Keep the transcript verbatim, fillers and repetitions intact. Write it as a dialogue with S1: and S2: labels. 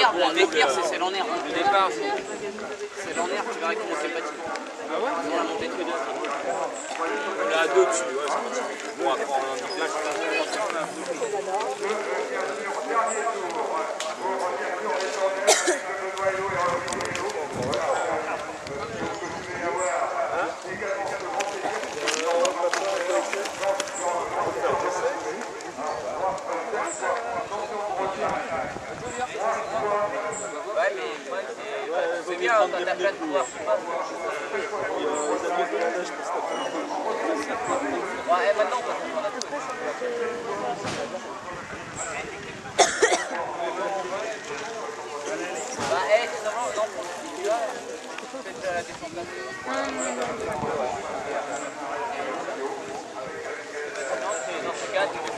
S1: l'équerre, l'équerre c'est l'en-air.
S2: Le départ, c'est...
S1: C'est l'en-air, tu verras comment c'est fatigué.
S2: Ah ouais?
S1: On a monté tous les deux.
S2: On est à deux dessus, ouais, c'est fatigué. Bon, après, on a un déclage, c'est pas
S1: Ouais, mais c'est bien quand t'as plein de pouvoir. Ouais, maintenant, parce qu'on a tout. Bah, eh, non, non, tu vois, peut-être la défense.